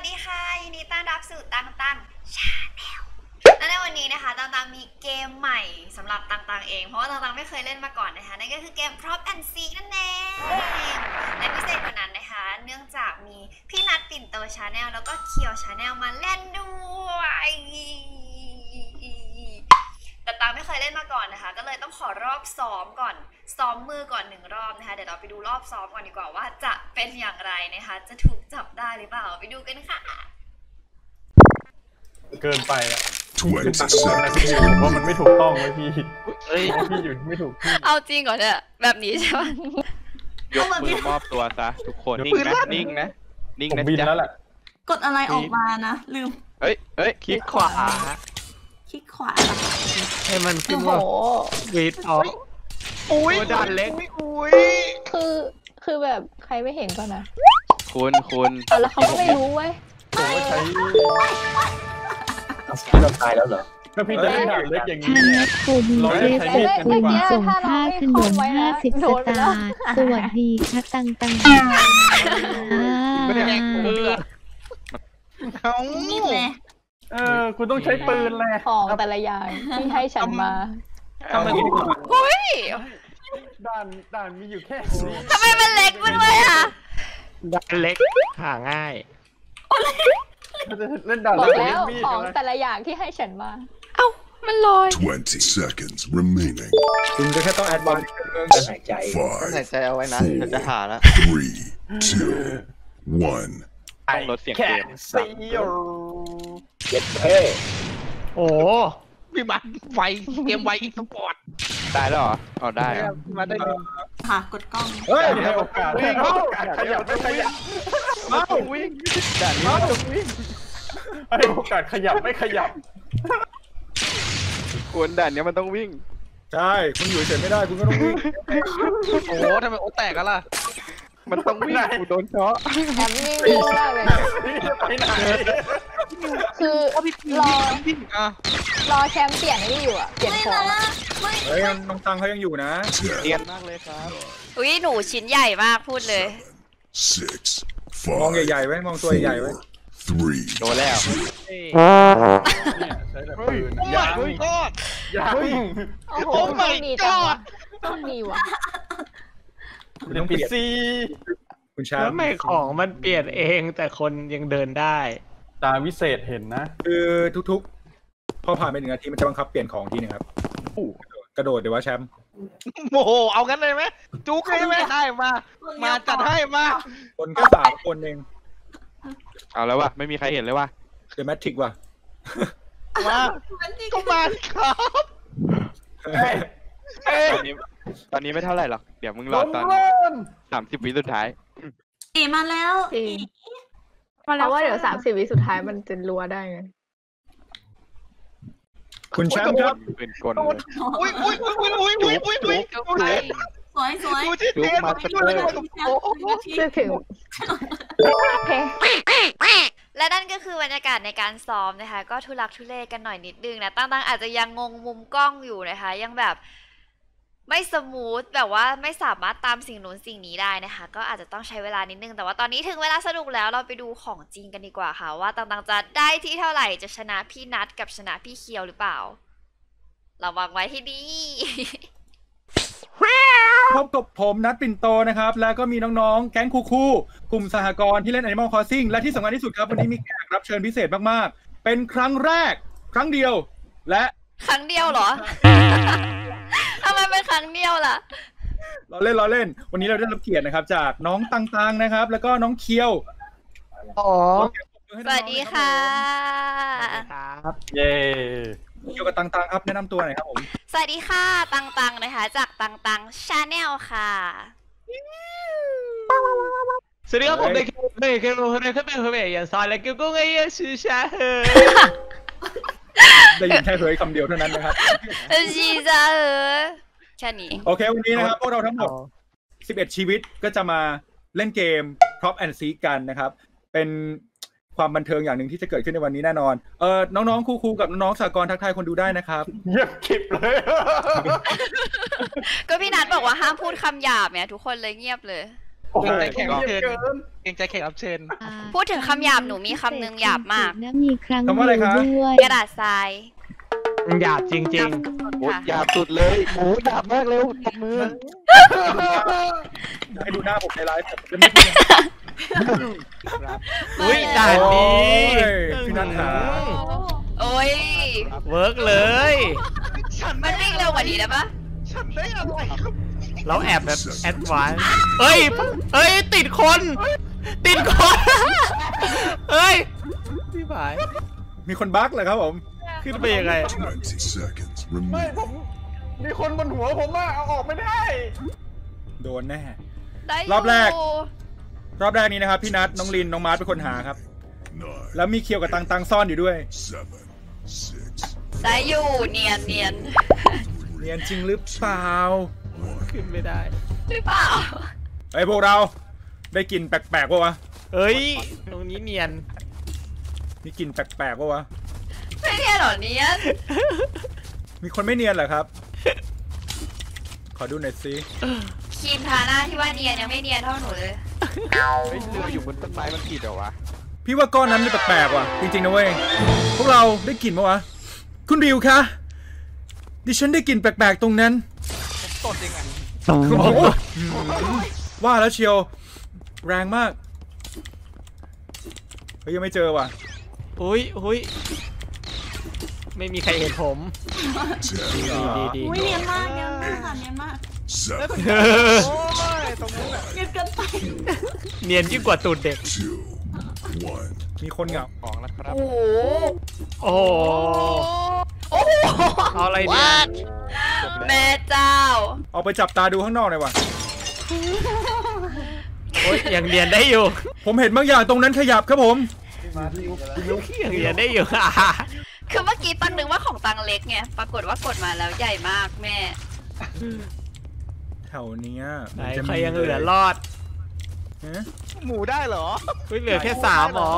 ดีค่ะยินดีต้อนรับสู่ตังชาแนลและในวันนี้นะคะตังมีเกมใหม่สำหรับตังเองเพราะว่าตังไม่เคยเล่นมาก่อนนะคะนั่นก็คือเกม Prop and Seek นั่นเองและพิเศษกว่านั้นนะคะเนื่องจากมีพี่นัทปิ่นโตชาแนลแล้วก็เคียวชาแนลมาเล่นด้วยแต่ตังไม่เคยเล่นมาก่อนนะคะก็เลยต้องขอรอบซ้อมก่อนซ้อมมือก่อน1 รอบนะคะเดี๋ยวเราไปดูรอบซ้อมก่อนดีกว่าว่าจะเป็นอย่างไรนะคะจะถูกจับได้หรือเปล่าไปดูกันค่ะเกินไปอ่ะพี่ผมว่ามันไม่ถูกต้องเลยพี่พี่อยู่ไม่ถูกที่เอาจริงก่อนเนี่ยแบบนี้ใช่ไหมยกมือมอบตัวซะทุกคนนิ่งนะนิ่งนะนิ่งนะบินแล้วแหละกดอะไรออกมานะลืมเอ้ยคลิกขวาให้มันขึ้นว่าวีดออกอุ้ยด่านเล็กอุ้ยคือแบบใครไม่เห็นก่อนนะคุณแล้วเขาก็ไม่รู้เว้ยผมก็ใช้พี่เราตายแล้วเหรอถ้าพี่จะเล่นด่านเล็กอย่างนี้เราจะใช้มีดกันดีกว่าส่งค่าขนม50 สตางค์สวัสดีค่ะตังมีดเลยคุณต้องใช้ปืนแหละของแต่ละอย่างที่ให้ฉันมาทำไมเฮ้ยด่านมีอยู่แค่ทำไมมันเล็กมาด้วยอ่ะด่านเล็กหาง่ายเล่นด่านบอกแล้วของแต่ละอย่างที่ให้ฉันมาเอ้ามันลอย 20 seconds remaining คุณจะแค่ต้องแอดวานซ์หายใจเอาไว้นะจะหาแล้ว 3 2 1 ต้องลดเสียงเกมเย็ดเท่โอ้พี่มันไวเกมไวอีกสปอร์ตได้แล้วเหรอเอาได้มาได้ค่ะกดกล้องเฮ้ยให้โอกาสขยับไม่ขยับวิ่งด่านนี้มันต้องวิ่งให้โอกาสขยับไม่ขยับคุณด่านนี้มันต้องวิ่งใช่คุณอยู่เฉยไม่ได้คุณก็ต้องวิ่งโอ้ทำไมโอ้แตกกันล่ะมันต้องวิ่งกูโดนเชาะแอมนิ่งมากเลยไปไหนคือรอแชมป์เปลี่ยนนี่อยู่อ่ะเปลี่ยนของเฮ้ยน้องตังเขายังอยู่นะเรียนมากเลยครับอุ้ยหนูชิ้นใหญ่มากพูดเลยมองใหญ่ๆไว้มองตัวใหญ่ไว้โดนแล้วใช้แบบปืนยังโอ้โหไม่มีจังวะต้องมีวะยังปิดซีคุณช้างแล้วไม่ของมันเปลี่ยนเองแต่คนยังเดินได้ตาวิเศษเห็นนะคือทุกๆพอผ่านไป1 นาทีมันจะบังคับเปลี่ยนของทีนึงครับกระโดดเดี๋ยวว่าแชมป์โอ้โหเอางั้นเลยไหมจุกเลยไหมได้มาจัดให้มาคนก็3 คนเองเอาแล้ววะไม่มีใครเห็นเลยว่ะเดอะแมทริกว่ะมาก็มาครับตอนนี้ไม่เท่าไหร่หรอกเดี๋ยวมึงรอตอน30 วิสุดท้ายมาแล้วเพราะว่าเดี๋ยว30 วิสุดท้ายมันจะรัวได้ไงคุณแชมป์ครับเป็นกลอุ้ยสวยจุกมาสักเลยถึงและนั่นก็คือบรรยากาศในการซ้อมนะคะก็ทุลักทุเลกันหน่อยนิดนึงนะตั้งอาจจะยังงงมุมกล้องอยู่นะคะยังแบบไม่สมูทแบบว่าไม่สามารถตามสิ่งนู้นสิ่งนี้ได้นะคะก็อาจจะต้องใช้เวลานิดนึงแต่ว่าตอนนี้ถึงเวลาสนุกแล้วเราไปดูของจริงกันดีกว่าค่ะว่าตังจะได้ที่เท่าไหร่จะชนะพี่นัทกับชนะพี่เคียวหรือเปล่าระวังไว้ให้ดีพบกับผมนัทปิ่นโตนะครับแล้วก็มีน้องๆแก๊งคูกลุ่มสหกรณ์ที่เล่น Animal Crossing และที่สำคัญที่สุดครับวันนี้มีแขกรับเชิญพิเศษมากๆเป็นครั้งแรกครั้งเดียวและครั้งเดียวเหรอทำไมเป็นครั้งเดียวล่ะเราเล่นวันนี้เราได้รับเกียรตินะครับจากน้องตังนะครับแล้วก็น้องเคียวสวัสดีค่ะครับเย้เกี่ยวกับตังครับแนะนำตัวหน่อยครับผมสวัสดีค่ะตังนะคะจากตังชาแนลค่ะสวัสดีครับผมได้ขึ้นอย่างซอยแล้วก็ไงชื่อชาได้ยินแค่คำเดียวเท่านั้นนะครับชีซาแค่นี้โอเควันนี้นะครับพวกเราทั้งหมด11 ชีวิตก็จะมาเล่นเกม Prop and Seek กันนะครับเป็นความบันเทิงอย่างหนึ่งที่จะเกิดขึ้นในวันนี้แน่นอนน้องๆครูกับน้องๆสหกรณ์ทักทายคนดูได้นะครับเงียบคลิปเลยก็พี่นัทบอกว่าห้ามพูดคำหยาบเนี่ยทุกคนเลยเงียบเลยโอ้เกรงใจแขกรับเชิญเกรงใจแขกรับเชิญพูดถึงคำหยาบหนูมีคำหนึ่งหยาบมากนะมีครั้งคำว่าอะไรครับด้วยกระดาษทรายหยาบจริงโอ้ยหยาบสุดเลยโอ้ยหยาบมากเร็วตบมือให้ดูหน้าผมในไลฟ์ผมจะไม่พูดอุ้ยด่านนี้โอ้ยพี่นัทหาโอ้ยเวิร์กเลยมันวิ่งเร็วกว่านี้ได้ปะๆฉันได้อะไรครับเราแอบแบบแอดวานซ์เอ้ยติดคน ติดคน เอ้ยพี่ผายมีคนบั๊กเหรอครับผมขึ้นไปยังไง 20 seconds remaining. มีคนบนหัวผมอะเอาออกไม่ได้โดนแน่ได้ยู่รอบแรก รอบแรกนี้นะครับพี่นัทน้องลินน้องมาร์ทเป็นคนหาครับ 9, แล้วมีเคียวกับตังซ่อนอยู่ด้วย 7, ได้อยู่เนียนเนียนจริงหรือเปล่าขึ้นไม่ได้หรือเปล่าไอ้ยพวกเราได้กลิ่นแปลกๆปะวะเอ้ย ตรงนี้เนียนมีกลิ่นแปลกๆปะวะไม่เนียนหรอเนียนมีคนไม่เนียนเหรอครับ ขอดูหน่อยสิครีมทาหน้าที่ว่าเนียนยังไม่เนียนเท่าหนูเลยเฮ้ยเรืออยู่บนต้นไม้มันผิดเหรอวะพี่ว่าก้อนนั้นมันแปลกๆว่ะจริงๆนะเว้ยพวกเราได้กลิ่นปะวะคุณริวคะดิฉันได้กลิ่นแปลกๆตรงนั้นตดยังไงโอ้โหว่าแล้วเชียวแรงมากเฮ้ยยังไม่เจอว่ะอุ้ยไม่มีใครเห็นผม ดีอุ้ยเนียนมากค่ะเนียนมาก 7, โอ้ยตรงนู้นอะเนียนเกินไปเนียนยิ่งกว่าตูดเด็ก 2, 1. มีคนเหงาของแล้วครับโอ้โหโอ้โหโอ้โหเอาอะไรเนี่ยแม่เจ้าเอาไปจับตาดูข้างนอกหน่อยว่ะโอ้ยยังเนียนได้อยู่ผมเห็นบางอย่างตรงนั้นขยับครับผมยังเนียนได้อยู่คือเมื่อกี้ตังนึกว่าของตังเล็กไง ปรากฏว่ากดมาแล้วใหญ่มากแม่แถวเนี้ยไหนมันจะใครมียังเหลือรอดฮะหมูได้เหรอเฮ้ยเหลือแค่3หรอ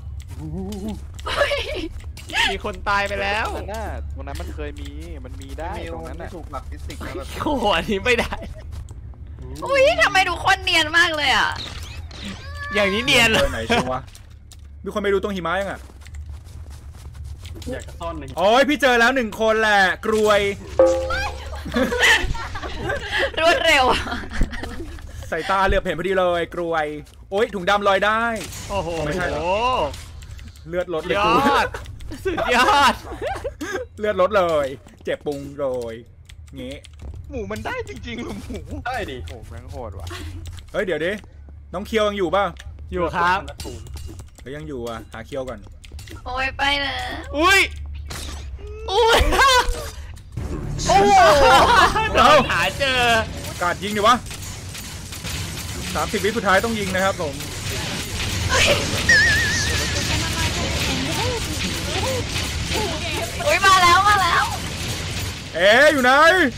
มีคนตายไปแล้วตรงนั้นมันเคยมีมันมีได้ตรงนั้นน่ะถูกหลักฟิสิกส์นะแบบโอ้โหอันนี้ไม่ได้อุ้ยทำไมทุกคนเนียนมากเลยอ่ะอย่างนี้เนียนเบอร์ไหนชัวร์มีคนไปดูตรงหิมะยังอ่ะอยากจะซ่อนในโอ้ยพี่เจอแล้ว1 คนแหละกรวยรวดเร็วสายตาเหลือบเห็นพอดีเลยกรวย โอ้ยถุงดำลอยได้โอ้โหไม่ใช่เหรอ เลือดลดเลยยกูอด สุดยอดเลือดลดเลย เจ็บปุงโรยงี้หมูมันได้จริงๆหรือหมูได้ดิโอ้แม่งโหดว่ะเฮ้ยเดี๋ยวดิน้องเคียวยังอยู่ป่ะอยู่ครับเฮ้ยยังอยู่อ่ะหาเคียวก่อนโอ้ยไปนะอุ้ย อุ้ยโอ้โหโดนหาเจอกาดยิงดิวะ30 วิสุดท้ายต้องยิงนะครับผมอุ้ยมาแล้วมาแล้วเอ๊ะอยู่ไหน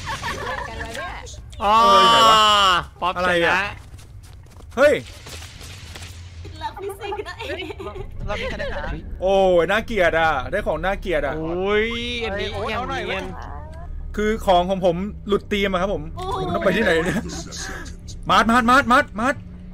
อ๋อไหนวะป๊อปอะไรชอะนะเฮ้ยหลักฟิสิกส์นะเองเรามีคะแนนหาโอ้ยน่าเกลียดอ่ะได้ของน่าเกลียดอ่ะอุ้ย อันนี้โอ้ยยังเอาหน่อยเนียนคือของของผมหลุดธีมอะครับผมผมต้องไปที่ไหนเนี่ย มาร์ท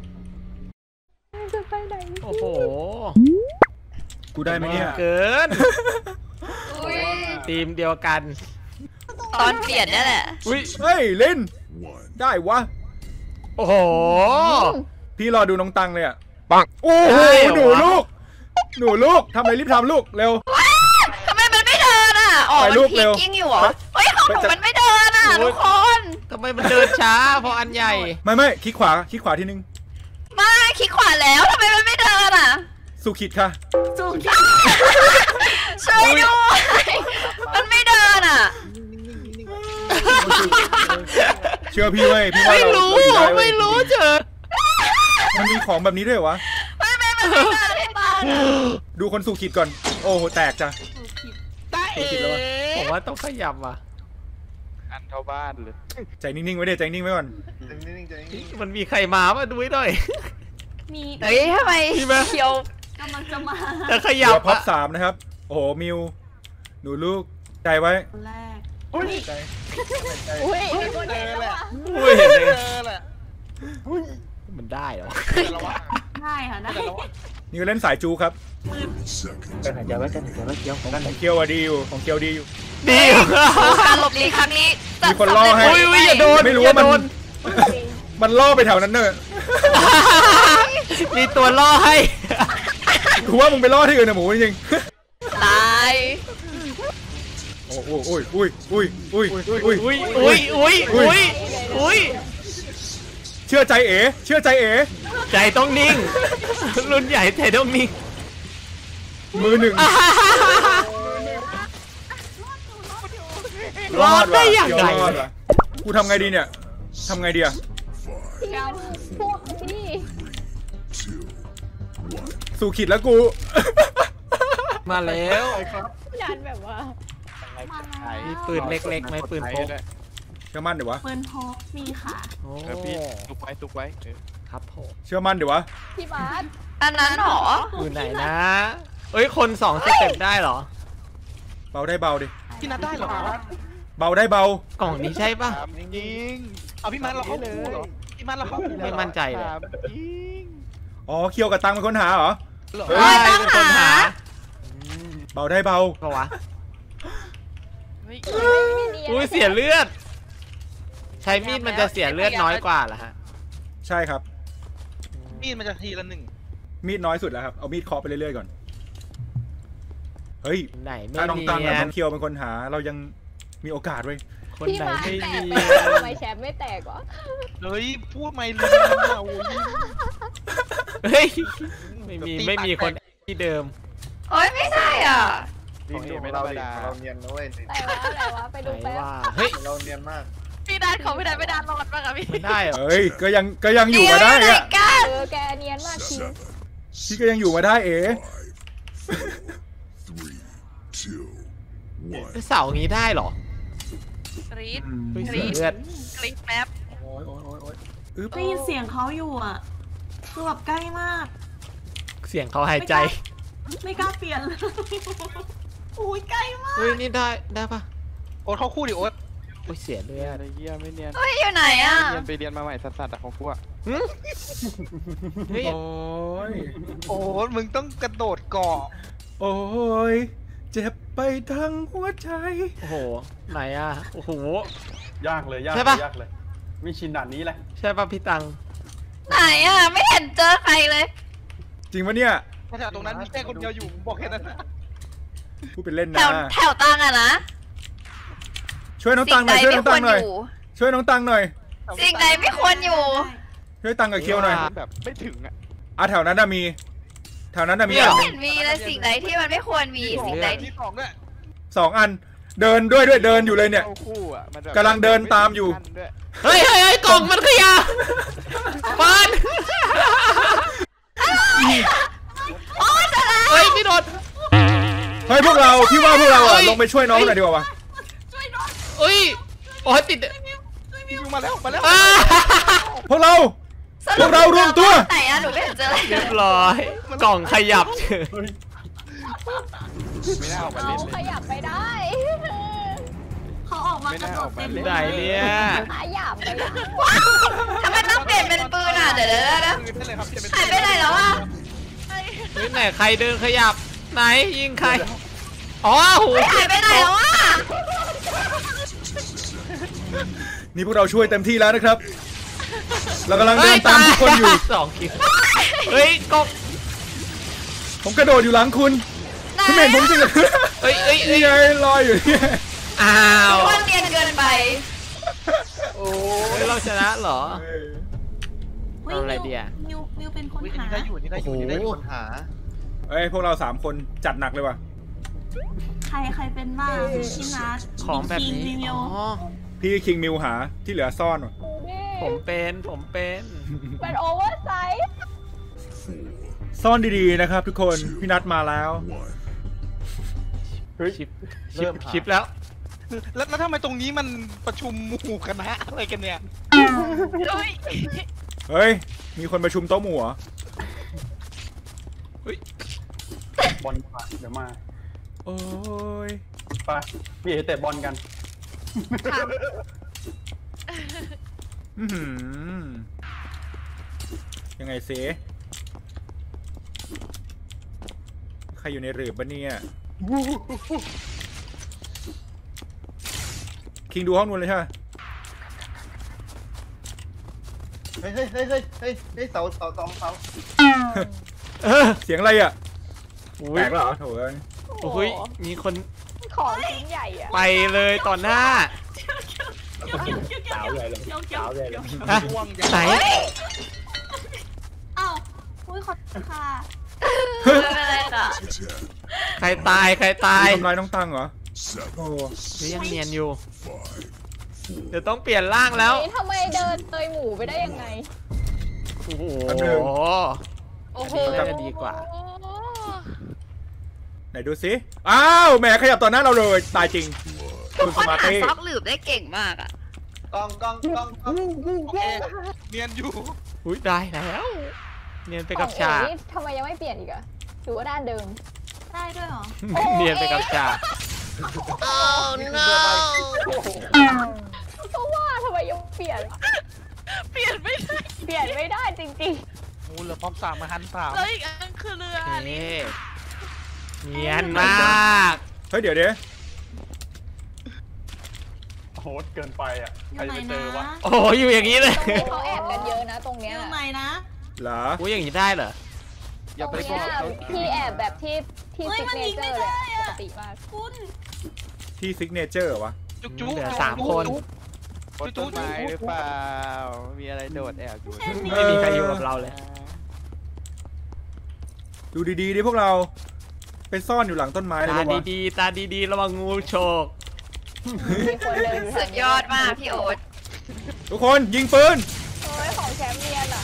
โอ้โหกูได้ไหมเนี่ยเกินอุ้ยทีมเดียวกันตอนเปลี่ยนนี่แหละอุ้ยเฮ้ยเล่น 1. ได้วะโอ้โหพี่รอดูน้องตังเลยอ่ะปังโอ้โหได้เหรอวะหนูลูกทำอะไรรีบทำลูกเร็วทำไมมันไม่เดินอ่ะอ๋อไปมันลูกพีเร็วกิ้งอยู่เหรอ เฮ้ยของหนูมันไม่เดินอ่ะทุกคนทำไมมันเดินช้าเพราะอันใหญ่ไม่คลิกขวาทีนึงมาคลิกขวาแล้วทำไมมันไม่เดินอ่ะสุขิดค่ะสูงช่วยด้วยมันไม่เดินอ่ะเชื่อพี่เว้ยพี่ว่าไม่เรารู้เราอยู่ได้เว้ยไม่รู้เจอมันมีของแบบนี้ด้วยเหรอวะไม่มันไม่เดินให้ตาดูคนสุขิดก่อน โอ้โหแตกจ้ะตาเอ๋ผมว่าต้องขยับว่ะอันเท่าบ้านเลยใจนิ่งๆไว้เดี๋ยวใจนิ่งไว้ก่อนมันมีใครมาป่ะดูให้หน่อยมีเฮ้ยทำไมมีไหมเขียวกำลังจะมาจะขเหยับลือพับอะ 3นะครับ โอ้โหมิวหนูลูกใจไว้คนแรกใจอุ้ยคนแรกแล้วอ่ะอุ้ยเห็นเลยเจอแหละมมันได้เหรอได้ค่ะได้นี่ก็เล่นสายจูครับ seconds. กันหายใจไว้กันหายใจไว้เคี้ยวของกันของเคียวอะดีอยู่ของเคียวดีอยู่ดีการหลบหลีกครั้งนี้จะมีคนล่อให้อุ้ยอุ้ยอย่าโดนไม่รู้อย่าว่าโดมัน มันล่อไปแถวนั้นเนอะมีตัวล่อให้กูว่ามึงไปล่อที่อื่นนะหมูจริงตายๆโอ้โหอุ้ยอุ้ยอุ้ยอุ้ยอุ้ยอุ้ยอุ้ยอุ้ยอุ้ยอุ้ยเชื่อใจเอ๋เชื่อใจเอ๋ใจต้องนิ่ง รุ่นใหญ่ใจต้องนิ่งมือหนึ่งรอดได้อย่างไรรอดว่ะกูทำไงดีเนี่ยทำไงดีอะพวกนี้สู่ขีดแล้วกูมาแล้วยันแบบว่ามีปืนเล็กๆไหมปืนพกเชื่อมั่นเดี๋ยววะปืนพกมีค่ะโอ้พี่ตุกไว้ตุกไว้ครับผมเชื่อมั่นเดี๋ยววะพี่บาสอันนั้นหรออยู่ไหนนะ เอ้ยคน2สเต็ปได้เหรอเบาได้เบาดิพี่นัดได้เหรอเบาได้เบากล่องนี้ใช่ปะจริงเอาพี่มันเราเข้าคู่เหรอพี่มันเราเข้าคู่ไม่มั่นใจเลยจริงอ๋อเคียวกับตังเป็นคนหาเหรอเฮ้ยเป็นคนหาเบาได้เบาปะวะไม่อุ้ยเสียเลือด ใช้มีดมันจะเสียเลือดน้อยกว่าเหรอฮะใช่ครับมีดมันจะทีละ1 มีดน้อยสุดแล้วครับเอามีดเคาะไปเรื่อยๆก่อนเฮ้ยไหนไม่ถ้าน้องเนีตังกับยน้นองเคียวเป็นคนหาเรายังมีโอกาสเว้ยคนพี่ไหนบาสไม่แตเนีกยนทำไมแชมป์ไม่แตกวะเฮ้ยพูดไม่ลืมอ่ะโอ้ยเฮ้ยไม่มีคนที่เดิมโอ้ยไม่ใช่อ่ะของเอไม่ธรรมดาเราเนียนนะเว้ยไหนวะไปไหนดูแป๊บว่าเฮ้ยเราเนียนมากพี่ดานของพี่ดานไม่ดานรอดป่ะคะพี่มันได้เหรอเฮ้ยก็ยังอยู่มาได้เดี๋ยวอะกันแกเนียนมากคิงพี่ก็ยังอยู่มาได้เอ๋ 5, 4, 3, 2, 1. เสาอย่างนี้ได้เหรอกรี๊ดเฮ้ยเสียเลือดกรี๊ดแป๊บอึ๊บได้ยินเสียงเขาอยู่อ่ะคือแบบใกล้มากเสียงเขาหายใจไม่กล้าเปลี่ยนเลยอุ้ยใกล้มากเฮ้ยนี่ได้ปะโอ๊ตเข้าคู่ดิโอ๊ตโอ้ยเสียเลือดไอ้เหี้ยไม่เนียนเฮ้ยอยู่ไหนอ่ะเรียนไปเรียนมาใหม่สัสๆอะของพวกหึเฮ้ยโอ้ยโอ๊ตมึงต้องกระโดดเกาะโอ้ยเจ็บไปทั้งหัวใจโอ้โหไหนอ่ะโอ้โหยากเลยยากใช่เลปะยยากเลย ไม่ชินด่านนี้เลยใช่ปะพี่ตังไหนอ่ะ ไม่เห็นเจอใครเลยจริงปะเนี่ยแถวตรงนั้นมีแค่คนเดียวอยู่ผมบอกแค่นั้นนะพูดเป็นเล่นแถนะวแถวตังอะนะช่วยน้องตังหน่อยช่วยน้องตังหน่อยช่วยน้องตังหน่อยสิ่งใดไม่ควรอยู่ช่วยตังกับเคียวหน่อยแบบไม่ถึงอะแถวนั้นน่ะมีแถวนั้นน่ะมีไม่อันหเห็นึ่งนมีเลยสิ่งใดที่มันไม่ควรมีสิ่งใดมีที่สองด้วย 2 อันเดินด้วยเดินอยู่เลยเนี่ยเข้าคู่อะมันแบบกำลังเดินตามอยู่ด้วยเฮ้ยกล่องมันขยับปันโอ้ยจะละเฮ้ยพี่โดนเฮ้ยพวกเราพี่ว่าพวกเราอะลงไปช่วยน้องหน่อยดีกว่าวะเฮ้ยโอ้ยติดอยู่มาแล้วมาแล้วอ้าพวกเราสพวกเรารวมตัวไหนอะหนูไม่เห็นเจออะไรเรียบร้อยกล่องขยับเฉยไม่น่าออกมาเขาเล่นเลขยยับไปได้เขาออกมากระโดดเต็มไหนเนี่ยขยับไปได้ทำไมต้องเปลี่ยนเป็นปืนอะเดี๋ยวปืนได้เลยครับเปลี่ยนเป็นหายไปไหนแล้วอะเฮ้ยไหนใครเดินขยับไหนยิงใครอ๋อโหหายไปไหนแล้วอะนี่พวกเราช่วยเต็มที่แล้วนะครับ เรากำลังเดินตามทุกคนอยู่ 2 คิวเฮ้ยกล่องผมกระโดดอยู่หลังคุณคุณไม่เห็นผมจริงเหรอเฮ้ยนี่ไงลอยอยู่เนี่ยอ้าวว่าเนียนเกินไปโอ้ยเราชนะเหรอฮ้ยเอาอะไรดีอะนิวเป็นคนอุ๊ยหานี่ได้อยู่นี่ได้อยู่นี่ได้อยู่คนหาเอ้ยพวกเรา3 คนจัดหนักเลยว่ะใครเป็นบ้างพี่นัทของแบบนี้มีมิวอ๋อพี่คิงมิวหาที่เหลือซ่อนว่ะผมเป็นเป็นโอเวอร์ไซส์ซ่อนดีๆนะครับทุกคนพี่นัทมาแล้วเฮ้ยชิปแล้วแล้วทำไมตรงนี้มันประชุมหมู่คณะอะไรกันเนี่ยเฮ้ยมีคนประชุมโต๊ะหมู่เหรอบอลมาเดี๋ยวมาโอ้ยไปพี่เอเตะบอลกันอื้อหือยังไงเซใครอยู่ในหลืบบ้านเนี่ยคิงดูห้องนู้นเลยใช่ไหมเฮ้ยเสาเสียงอะไรอ่ะอุ้แตยกแล้วเหรอโถ่เอ้ยโอ้ยมีคนของชิ้นใหญ่อะไปเลยต่อหน้าสาวใหญ่เลยสาวใหญ่เลยฮะไหนอ้าวอุ้ยขอโทษค่ะไม่เป็นไรค่ะมีใครตายใครตายทำร้ายน้องตังเหรอ โอ้หรือยังเนียนอยู่ เดี๋ยวต้องเปลี่ยนร่างแล้วนี่ทำไมเดินเตยหมูไปได้ยังไงโอ้โหโอ้โหอันนี้น่าจะดีกว่าไหนดูสิอ้าวแหมขยับต่อหน้าเราเลยตายจริงทุกคุณคสนมาหาธิซอกหลืบได้เก่งมากอ่ะกองโอเคเนียนอยู่อุ้ยได้แล้ว เนียนไปกับฉากนี่ทำไมยังไม่เปลี่ยนอีกอะหรือว่าด้านเดิมได้ด้วยเหรอเนียนไปกับฉาก oh no เพราะว่าทำไมยังเปลี่ยนเปลี่ยนไม่ได้เปลี่ยนไม่ได้จริงโอ้เหลือพร้อมสามมาหันสามแล้วอีกอันคือเรือโอเคเนียนมากเฮ้ยเดี๋ยวโหดเกินไปอ่ะ ใครจะไปเจอวะโอ้โหอยู่อย่างนี้เลยๆ ตรงนี้เขาแอบกันเยอะนะตรงอเนี้ยยู่ไหนนะเหรออุ้ยอย่างนี้ได้เหรอตรงเนี้ยพี่แอบแบบที่เฮ้ยซิกมันเนยิงเจอไม่ร์เลยได้ปอะกติมากคุณที่ซิกเนเจอร์วะจุ๊เหลือ3 คนบนต้นไม้หรือเปล่า มีอะไรโดดแอบอยู่ไม่มีใครอยู่กับเราเลยดูดีๆดิพวกเราไปซ่อนอยู่หลังต้นไม้เลยตาปะวะดีๆ ตาดีๆ ระวังงูโฉกมีคนเดินอยู่สุทางดนี้ยอดมากพี่โอ๊ตทุกคนยิงปืนโอ้ยของแชมป์เนียนอะ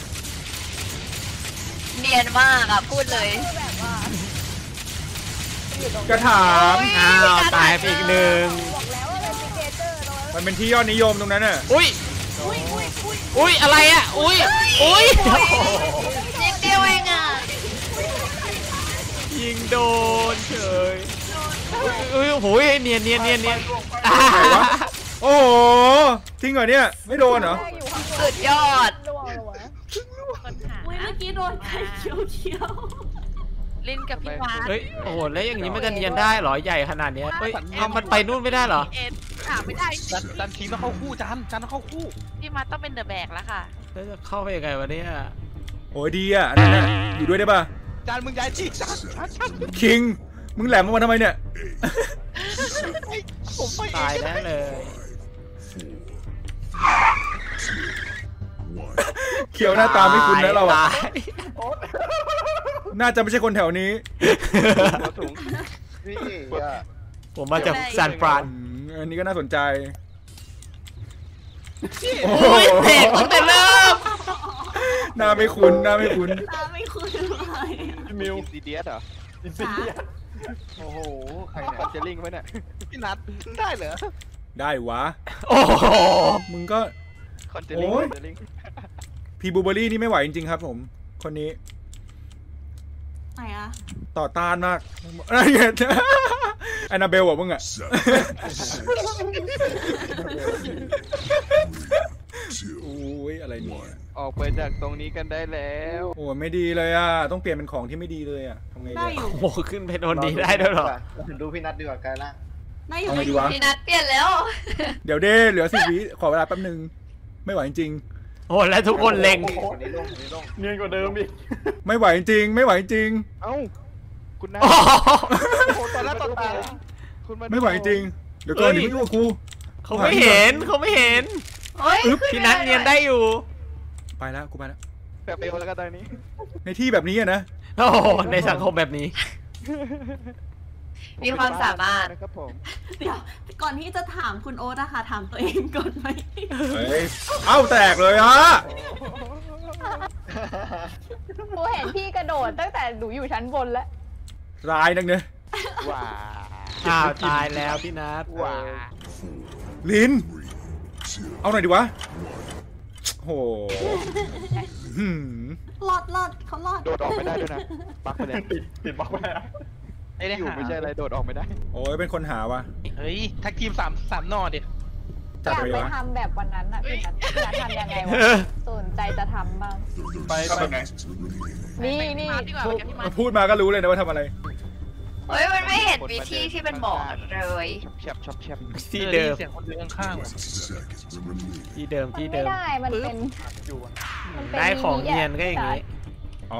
เนียนมากอ่ะพูดเลยคือแบบว่าอยู่ตรงกระถางอ้าวตายไปอีกหนึ่งบอกแล้วว่าเป็นซิกเนเจอร์ตรงนั้นมันเป็นที่ยอดนิยมตรงนั้นน่ะอุ้ย อุ้ยอะไรอ่ะ อุ้ย อุ้ยนิดเดียวเองอ่ะยิงโดนเฉยอุ้ยโหยเนียนอ่าไหนวะ โอ้โหจริงเหรอเนี่ยไม่โดนเหรอแรกอยู่ข้างบนสุดยอดล่วงลงมาอุ้ยเมื่อกี้โดนไข่เขียวลินกับพี่มาร์คเฮ้ย โอ้โห แล้วอย่างนี้มันจะเนียนได้เหรอ ใหญ่ขนาดเนี้ยเฮ้ยเอามันไปนู่นไม่ได้เหรอเอ็นถามไม่ได้จันทีมต้องเข้าคู่จันต้องเข้าคู่พี่มาร์คต้องเป็นเดอะแบกแล้วค่ะแล้วจะเข้าไปยังไงวะเนี่ยโอ้ยดีอ่ะอันนั้นน่ะอยู่ด้วยได้ป่ะจานมึงย้ายที่จันคิงมึงแหลมมาทำไมเนี่ยผมไปตายแน่เลยเขียวหน้าตาไม่คุ้นนะเราอ่ะตายน่าจะไม่ใช่คนแถวนี้หัวสูงนี่ผมมาจากซานฟรานอันนี้ก็น่าสนใจโอ้ยเตะตั้งแต่เริ่มหน้าไม่คุ้นหน้าไม่คุ้นๆตาไม่คุ้นเลยพี่มิวซีเดียสเหรออินซีเดียโอ้โหใครคอนเจลลิงไว้เนี่ยพี่นัทได้เหรอได้วะโอ้โหมึงก็คอนเจลลิงโอ้ยคอนเจลลิงพีบูเบอรี่นี่ไม่ไหวจริงๆครับผม คนนี้ไหนอะต่อต้านมากอะไรเงี้ยแอนนาเบลอ่ะมึงอ่ะ โอ้ยอะไรเนี่ยออกไปจากตรงนี้กันได้แล้วโอ้ยไม่ดีเลยอ่ะ ต้องเปลี่ยนเป็นของที่ไม่ดีเลยอ่ะทำไงได้ดีอยู่โอ้โหขึ้นไปโดนดีได้ด้วยเหรอดูพี่นัทดีกว่ากายล่างได้อยู่เอาไงได้อดียู่วะพี่นัทเปลี่ยนแล้วเดี๋ยวเด้เหลือ10 วิขอเวลาแป๊บนึง ไม่ไหวจริงโอ้แล้วทุกคนเล็งคนนี้ลงเนียนกว่าเดิมอีกไม่ไหวจริง ไม่ไหวจริงเอ้า คุณน้าโอ้โหโอ้โหตอนแรกตอนตาคุณาดูไม่ไหวจริง เดี๋ยวก่อนเฮ้ยเดี๋ยวไม่รู้กับกูเขาไม่เห็นเขาไม่เห็นเฮ้ยพี่นัทเนียนได้อยู่ไปแล้วกูไปแล้วแบบเบลแล้วก็ตอนนี้ในที่แบบนี้อะนะโอ้โหในสังคมแบบนี้มีความสามารถนะครับผมเดี๋ยวก่อนที่จะถามคุณโอ๊ตอะค่ะถามตัวเองก่อนไหมเฮ้ย เอ้าแตกเลยฮะกูเห็นพี่กระโดดตั้งแต่หนูอยู่ชั้นบนแล้วร้ายนักเนี่ยว้าอ้าวตายแล้วพี่นัทว้าลิ้น เอาหน่อยดิวะโหหืมรอดเขารอดโดดออกไม่ได้ด้วยนะบักไปเลยติดบล็อกไปแล้วอยู่ไม่ใช่อะไรโดดออกไม่ได้โอ้ยเป็นคนหาวะเฮ้ยแท็กทีมสามหน่อดิจัดอยากไปไปวะทำแบบวันนั้นอ่ะพี่นัททำยังไงวะสนใจจะทำบ้างไปไงนี่พูดมาก็รู้เลยนะว่าทำอะไรเฮ้ยมันไม่เห็นวิธีที่มันบอกเลยแชบแชบแชบที่เดิมเสียงคนเดินข้าง 20 seconds remaining. ที่เดิมมันที่ไม่เดิมได้มันเป็นอยู่อะมันเป็นได้ของเนียนก็อย่างนี้อ๋อ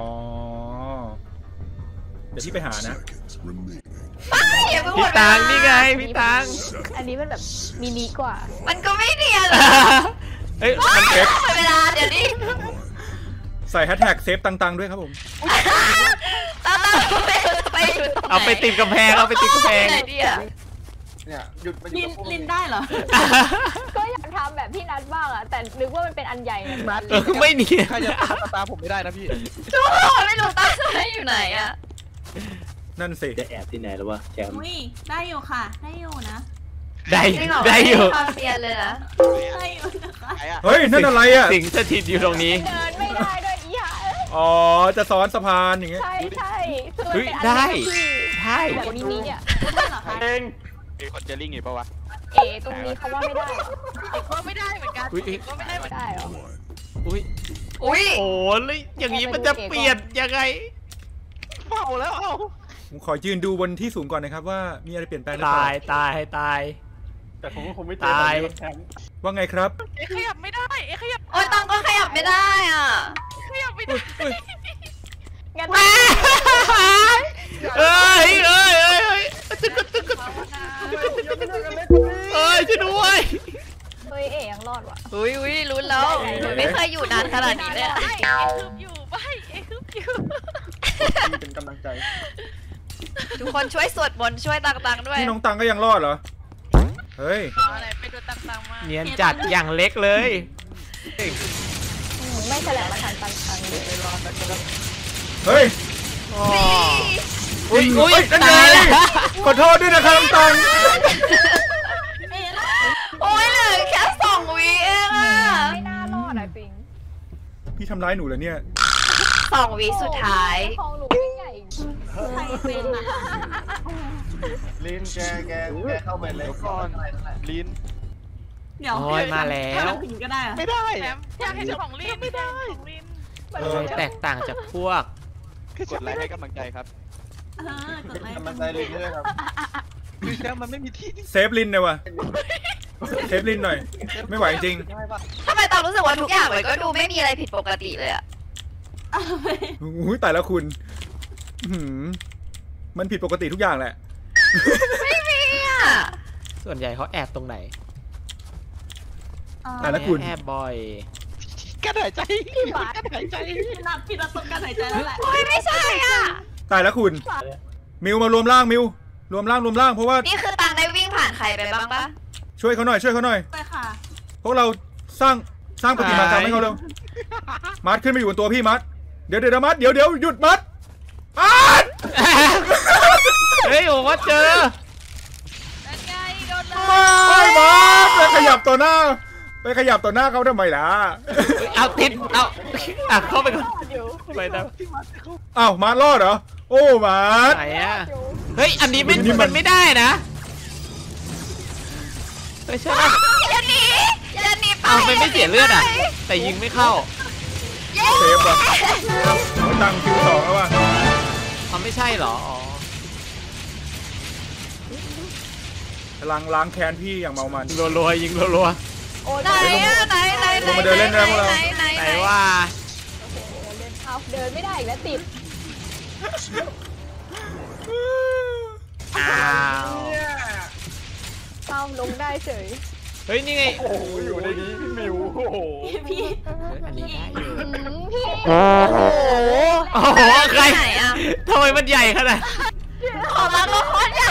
เดี๋ยวพี่ไปหานะ Seconds remaining. อย่าเพิ่งหมพี่ดเวตัลางนี่ไงพี่ตังอันนี้มันแบบมินิกว่ามันก็ไม่เนียนเลยเอ้ยมันเก็บหมดเวลาเดี๋ยวนี้ใส่แฮชแท็กเซฟตังๆด้วยครับผมตามไปอยู่ตรงไหนเอาไปติดกำแพงเอาไปติดกำแพงไหนดีอะเนี่ยหยุดมาอยู่ลินกับพวกลินได้เหรอก็อยากทำแบบพี่นัทบ้างอ่ะแต่นึกว่ามันเป็นอันใหญ่ไงไม่เนียนใครจะตาผมไม่ได้นะพี่ทุกคนไม่รู้ตั้งใจอยู่ไหนอะนั่นสิจะแอบที่ไหนแล้ววะแชมป์อุ้ยได้อยู่ค่ะ ได้อยู่นะได้จริงเหรได้อยู่ม่มีความเนียนเลยนะได้อยู่นะคะใครอะเฮ้ย นั่นอะไรอ่ะสิงสถิตอยู่ตรงนี้เดินไม่ได้ด้วยอีห่าอ๋อ จะซ้อนสะพานอย่างเงี้ยใช่ใช่คือเฮ้มันยเป็นอันได้เล็กที่ใช่แบบมินิอ่ะได้เหรอคะเองมีคนจะลิงอีกปะวะเอ๋ตรงนี้เขาว่าไม่ได้เหรอก็ไม่ได้เหมือนกันอุ้ยก็ไม่ได้เหมือนกันได้เหรอ 1. อุ้ยอุ้ยโอ้ยอย่างนี้มันจะเปลี่ยนยังไงเฝ้าแล้วเอาผมขอยืนดูบนที่สูงก่อนนะครับว่ามีอะไรเปลี่ยนแปลงหรือเปตาล่ายตายให้ตายแต่ผมก็คงไม่ตายแชมป์ว่าไงครับขยับไม่ได้โอ้ยตังก็ขยับไม่ได้อ่ะงั้นเอ้ยเอ้ยเอ้ยเอ้ยตึกตึกตึกตึกเอ้ยช่วยด้วยเฮ้ยเอ๋ยังรอดว่ะอุ้ยลุ้นแล้วไม่เคยอยู่นานขนาดนี้เลยอะเป็นกำลังใจทุกคนช่วยสวดมนต์ช่วยตังด้วยนี่น้องตังก็ยังรอดเหรอ เฮ้ยไปดูตังมาเนียนจัดอย่างเล็กเลยไม่แฉลงมาทางตันเลยเฮ้ยอ๋ออุ้ยอุ้ยนั่นไงตายแล้วขอโทษด้วยนะครับน้องตังโอ้ยเหลือแค่2 วิเองอ่ะไม่น่ารอดอ่ะจริงพี่ทำร้ายหนูเหรอเนี่ย 2 วิสุดท้ายของหนูไม่ใหญ่ใครเป็นอ่ะลินแกเข้าไปเลยก่อนลินเดี๋ยวโอ้ยมาแล้วถ้าผิงก็ได้อะไม่ได้อยากเห็นของลินไม่ได้เออแตกต่างจากพวกกดไลค์ให้กำลังใจครับกดไลค์กำลังใจลินด้วยครับคือแชมป์มันไม่มีที่เซฟลินเนี่ยวะเซฟลินหน่อย ไม่ไหวจริงได้ปะทำไมตังรู้สึกว่าทุกอย่างมันก็ดูไม่มีอะไรผิดปกติเลยอะอุ้ยตายแล้วคุณอื้อหือมันผิดปกติทุกอย่างแหละไม่มีอะส่วนใหญ่เขาแอบตรงไหนตายแล้วคุณแอบบ่อยกั้นหายใจกั้นหายใจพี่นัทต้องการหายใจแล้วแหละโอ้ยไม่ใช่อะตายแล้วคุณ มิวมารวมร่างมิวรวมร่างเพราะว่านี่คือตังได้วิ่งผ่านใครไปบ้างปะช่วยเขาหน่อยไปค่ะพวกเราสร้างปฏิมากรรมให้เขาเร็วมัดขึ้นมาอยู่บนตัวพี่มัดเดี๋ยวมัดเดี๋ยวหยุดมัดมัดเฮ้ยผมว่าเจอนั่นไงโดนเลยไม่มัดไปขยับต่อหน้าเขาทำไมล่ะเอาติดเอาอ่ะเข้าไปก่อนไปนะอ้าวมัดรอดเหรอโอ้มัดไหนอ่ะเฮ้ยอันนี้มันนี่มันไม่ได้นะไม่ใช่ปะอย่าหนีไปเอามันไม่เสียเลือดอ่ะ แต่ยิงไม่เข้าเซฟว่ะโอ้ยตังคิว2แล้วว่ะเอาไม่ใช่เหรออ๋อกำลังล้างแค้นพี่อย่างเมามันรัวๆยิงรัวโอ้ยไหนอะไหนลงมาเดินเล่นนะพวกเราไหนๆไหนว่าเอาเดินไม่ได้อีกแล้วติดอ้าวเอาลงได้เฉยเฮ้ยนี่ไงโอ้โหอยู่ในนี้พี่มิวโอ้โหพี่เฮ้ยอันนี้ได้อยู่พี่โอ้โหโอ้โหใครไหนอะทำไมมันใหญ่ขนาดของเราก็โคตรใหญ่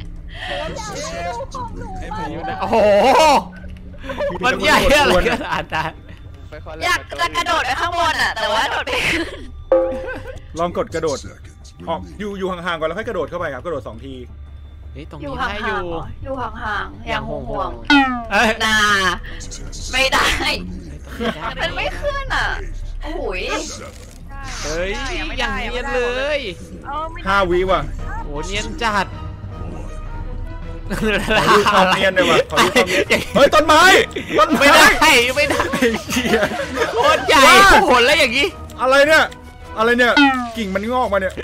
โอ้โหมันใหญ่อะไรขนาดนั้นค่อยๆอยากจะกระโดดไปข้างบนอะแต่ว่าโดดไม่ขึ้นลองกดกระโดด Seconds ออก remaining. อยู่ห่างๆก่อนแล้วค่อยกระโดดเข้าไปครับกระโดด2 ทีเฮ้ยตรงอยู่นี้ห่าได้อยู่งๆเหรออยู่ห่างๆอย่างห่วงเอ้ยๆนาไม่ได้ Remaining. มันไม่ขึ้นอะโอ้โหย 7. เฮ้ยอย่างเนียนเลย 5 วิว่ะโอ้เนียนจัด 1. ขอดูความเนียนหน่อยว่ะขอดูความเนียนเฮ้ยต้นไม้ไม่ได้ไม่ได้โคตรใหญ่โหดแล้วอย่างนี้อะไรเนี่ยกิ่งมันงอกมาเนี่ย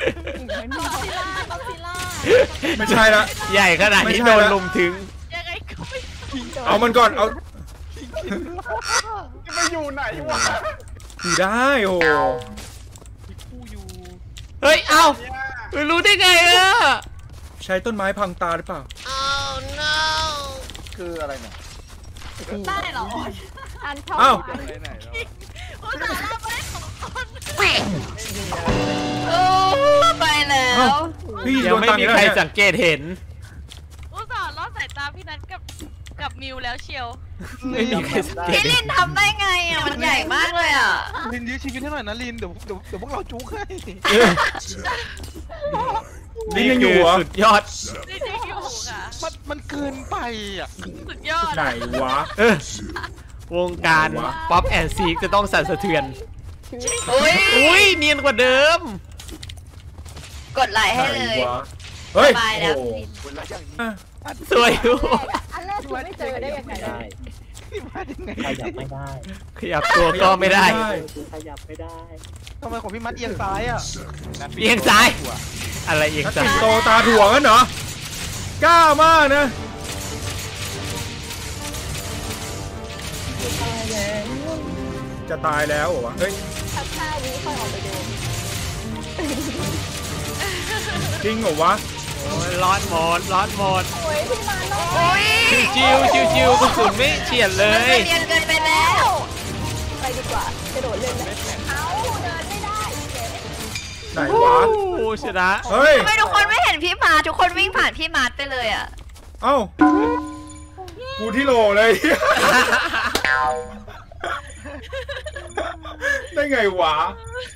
ไม่ใช่ละใหญ่ขนาดนี้โดนลุมถึงเอามันก่อนเอาจะไปอยู่ไหนวะอยู่ได้โอ้เฮ้ยเอาไม่รู้ได้ไงอะใช้ต้นไม้พังตาหรือเปล่าคืออะไรเนี่ยได้เหรออันเขาไปแล้วยังไม่มีใครสังเกตเห็นอุตส่าห์ลอดสายตาพี่นัทกับมิวแล้วเชียวไม่มีใครสังเกตพี่ลินทำได้ไงอ่ะมันใหญ่มากเลยอ่ะลินยื้อชีวิตให้หน่อยนะลินเดี๋ยวพวกเราจุกให้นี่ยังอยู่สุดยอดนี่ยังอยู่ค่ะมันเกินไปอ่ะสุดยอดไหนวะวงการป๊อปแอนด์ซีจะต้องสั่นสะเทือนอุ้ยเนียนกว่าเดิมกดไลค์ให้เลยเฮ้ยสวยอยู่อันแรกไม่เจอได้ยังไงขยับไม่ได้ขยับตัวก็ไม่ได้ขยับไม่ได้ทำไมของพี่มัดเอียงซ้ายอ่ะเอียงซ้ายอะไรเอียงซ้ายโตตาถ่วงกันเหรอ กล้ามากนะจะตายแล้วเหรอวะเฮ้ยถ้าวิค่อยออกไปดูจริงเหรอวะโอ้ยร้อนหมดโอ้ยพี่มาแล้วโอ้ยชิวกระสุนไม่เฉียดเลยเรียนเกินไปแล้วไปดีกว่ากระโดดเล่นเลยเอาเดินไม่ได้ไหนวะโอ้ชนะเฮ้ยทำไมทุกคนไม่เห็นพี่มาทุกคนวิ่งผ่านพี่มาไปเลยอ่ะเอ้ากูที่โหลเลยได้ไงวะ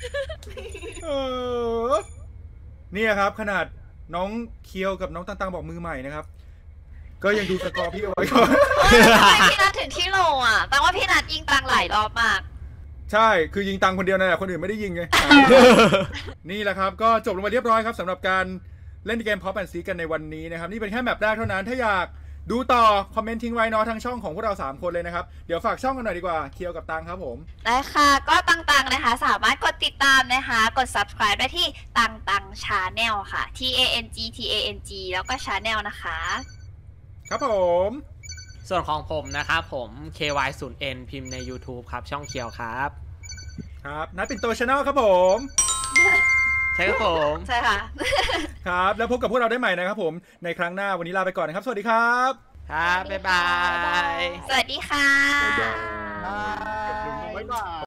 เนี่ยครับขนาดน้องเคียวกับน้องตังบอกมือใหม่นะครับก็ยังดูสกอร์พี่เอาไว้ก่อนทำไมพี่นัทถึงที่โหลอ่ะแปลว่าพี่นัทยิงตังหลายรอบมากใช่คือยิงตังคนเดียวนั่นแหละคนอื่นไม่ได้ยิงไงนี่แหละครับก็จบลงมาเรียบร้อยครับสำหรับการเล่นเกม Pop and Seek กันในวันนี้นะครับนี่เป็นแค่แมปแรกเท่านั้นถ้าอยากดูต่อคอมเมนต์ทิ้งไว้เนาะทางช่องของพวกเรา3คนเลยนะครับเดี๋ยวฝากช่องกันหน่อยดีกว่าเคียวกับตังครับผมได้ค่ะก็ตังนะคะสามารถกดติดตามนะคะกด subscribe ได้ที่ตัง Channel ค่ะ TANG แล้วก็ Channel นะคะครับผมส่วนของผมนะครับผม KY0N พิมพ์ใน YouTube ครับช่องเคียวครับครับนัดปิ่นโต Channel ครับผมใช่ครับผมใช่ค่ะครับแล้วพบกับพวกเราได้ใหม่นะครับผมในครั้งหน้าวันนี้ลาไปก่อนนะครับสวัสดีครับครับบ๊ายบายสวัสดีค่ะบ๊ายบาย